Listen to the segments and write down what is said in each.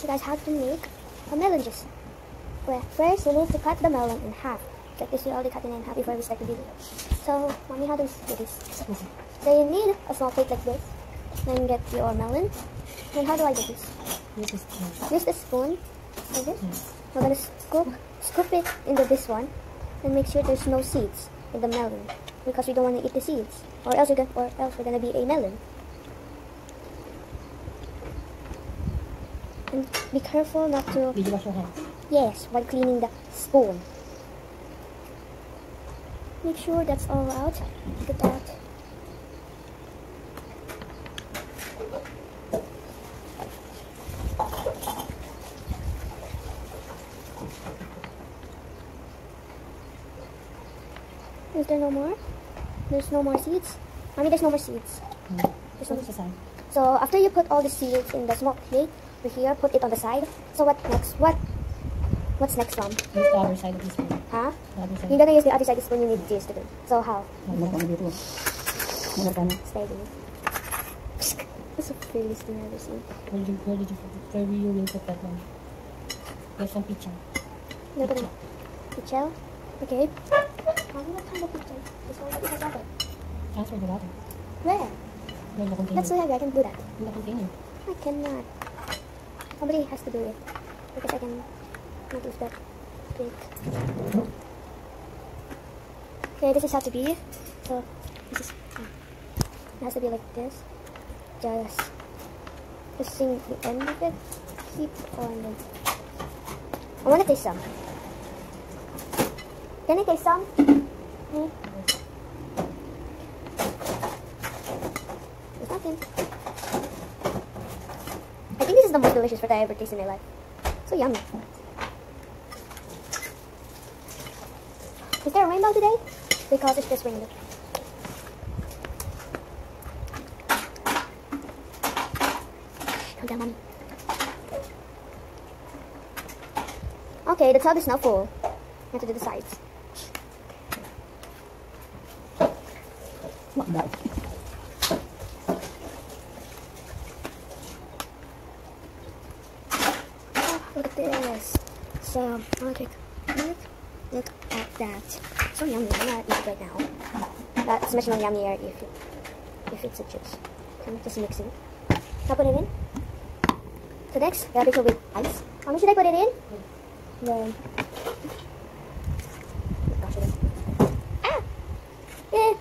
guys how to make a melon juice. Well, first you need to cut the melon in half. Like this, we already cut it in half before we start the video. So, mommy, how do we do this? So you need a small plate like this. Then get your melon. And how do I do this? Use the spoon like this. We're gonna scoop it into this one, and make sure there's no seeds in the melon because we don't want to eat the seeds, or else we're gonna be a melon. And be careful not to. Did you wash your hands? Yes, while cleaning the spoon. Make sure that's all out. Look at that. Is there no more? There's no more seeds? Mommy, there's no more seeds. There's no more seeds. So after you put all the seeds in the small plate, over here, put it on the side. So what next? What's next, Mom? Use the other side of the spoon. Huh? The other side. You're gonna use the other side of the spoon, you need this to do. So how? Steady. That's the prettiest thing I've ever seen. Where you will put that one? There's some picha. Look at it. Pichel? Okay. Mommy, what kind of pichel? This one that has water. Transfer the water. Where? In the container. That's so heavy, I can do that. In the container. I cannot. Somebody has to do it. Because I can not use that big. Okay, this is how to be. So, this is, it has to be like this. Just sing the end of it. Keep on. I want to taste some. Can I taste some? There's nothing. I think this is the most delicious fruit I ever tasted in my life. So yummy. Is there a rainbow today? Because it's just raining. Calm down, mommy. Okay, the tub is now full. I have to do the sides. Not bad. Look at this. So, I'm gonna take a minute. Look at that. So yummy. I'm gonna eat it right now. That's much more yummier if it's a juice. So I'm just mixing it. Now put it in. So next, we have it with ice. How much should I put it in? Then. Gosh, it is. Ah! Yeah.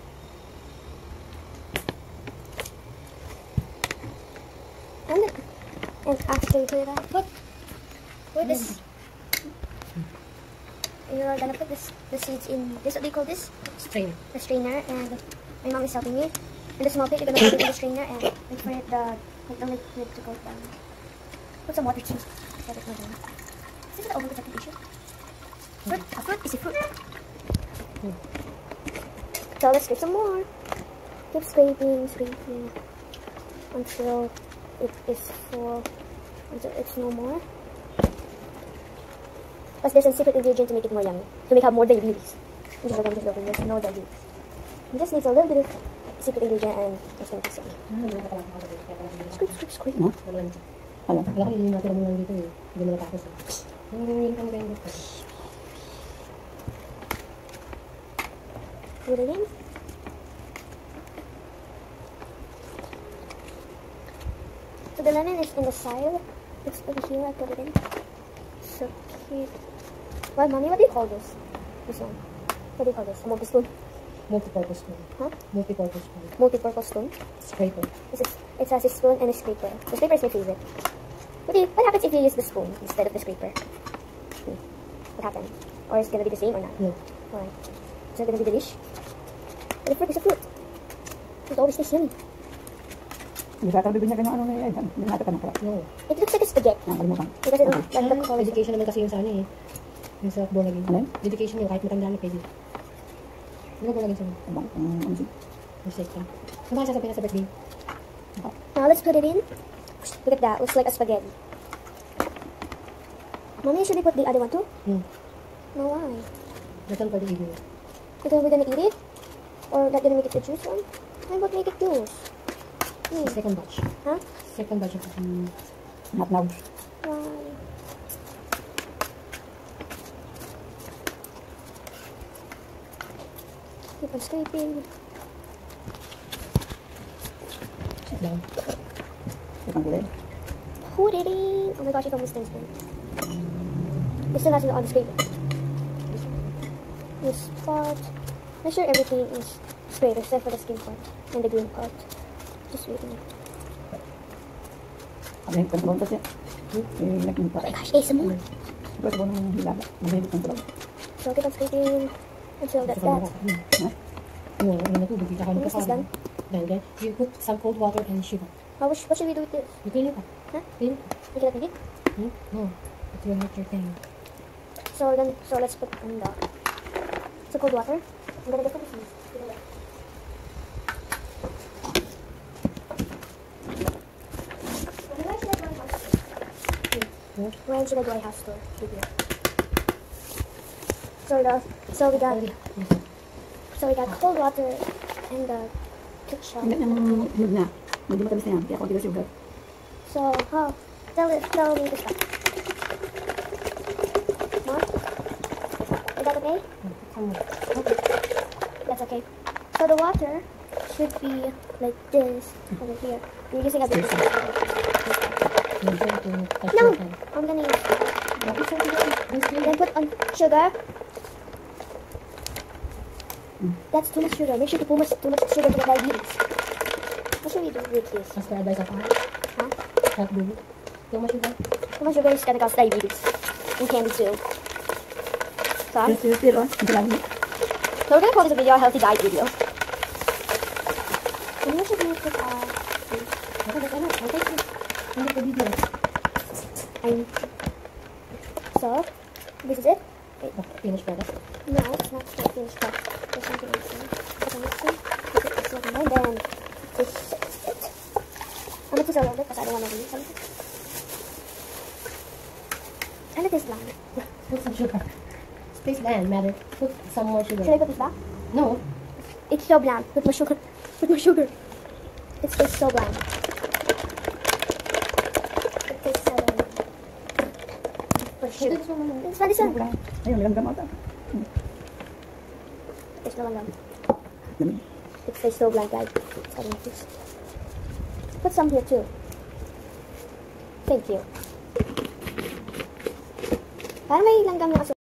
And after you put it out, put this. You're gonna put the seeds in this. What do you call this? Strainer. The strainer. And my mom is helping me. In the small plate, you're gonna put it in the strainer and wait for it the liquid to go down. Put some water too. Let it go down. Is it overprotected issue? Fruit. A fruit is a fruit. So let's scrape some more. Keep scraping until it is full. Until it's no more. Because there's a secret ingredient to make it more yummy. To make it more diabetes. There's no diabetes. It just needs a little bit of secret ingredient and it's going to be scrape. Scrape. No? Wala ka hindi natin naman dito eh. Hindi mo natapos eh. Put it in. So the lemon is in the side. It's over here. I put it in. So cute. Well, mommy, what do you call this? This one. What do you call this? A multi-spoon? Multi-purpose spoon. Huh? Multi-purpose spoon. Multi-purpose spoon? Scraper. It has a spoon and a scraper. The scraper is my favorite. What happens if you use the spoon instead of the scraper? What happens? Or is it gonna be the same or not? No. Why? Is it gonna be the dish? But the fruit is a fruit. It always tastes yummy. Hindi ka bibigyan ka ng ano na yan. Hindi natin ka nakuha. No. It looks like a spaghetti. Because it looks like the color. Dedication naman kasi yun sa ano eh. Yung sa Born Again. Ano? Dedication yun kahit matanda na pwede. Hindi ko Born Again sa'yo. Ano siya? Mistake ka. Saan ka sasabihin na sa birthday? Now let's put it in. Look at that. Looks like a spaghetti. Mommy, should we put the other one too? No, why? That one for the evening. Because we're gonna eat it? Or not gonna make it the juice one? Why would make it juice? The second batch. Huh? Second batch of not now. Why? Keep on scraping. Sit down. Itang kulay. Put it in. Oh my gosh, it almost stains me. It still has it on the scraper. This part. Make sure everything is sprayed except for the skin part and the green part. Just waiting. Ada yang terbuang saja. Lagi Oh my gosh, ASMR. Terus buang yang hilang. Mabay itong tulog. So keep on scraping until that's that. No, ano na tubig. Tsaka This is done. Then you put some cold water and sugar. What should we do with this? You clean it up. Huh? Clean it up. You cannot make it? No. It will hurt your thing. So let's put on the cold water. I'm gonna get some of these. When should I do I have store? So we got cold water and the ketchup. Hindi niyang hinog na. Hindi matamis na yan. Kaya konti na sugar. So how? Tell me the stuff. More? Is that okay? That's okay. So the water should be like this over here. You're using a big No! I'm gonna use then put on sugar. That's too much sugar. Make sure to put too much sugar for the diabetes. What should we do with this? As per advice of Huh? Cat baby. Too much sugar. Too much sugar is gonna cause diabetes. And candy too. So Still on. Hindi lang. we're gonna call this a video a healthy diet video. And what should we put so this is it. Wait. Finished product. No, it's not the finished part. There's something else in it. Okay, next one. Put it this one, and then this is it. I'm gonna just a little bit because I don't want to lose something. And it is bland. Put some sugar. Space bland matter. Put some more sugar. Should I put this back? No. It's so bland. Put more sugar. Put more sugar. It tastes so bland. It tastes so bland. Put sugar. This one. Ayun, langgam ata. It's no longer. Dami. It tastes so bland, guys. Put some here too. Thank you. Parang may langgam na kasi.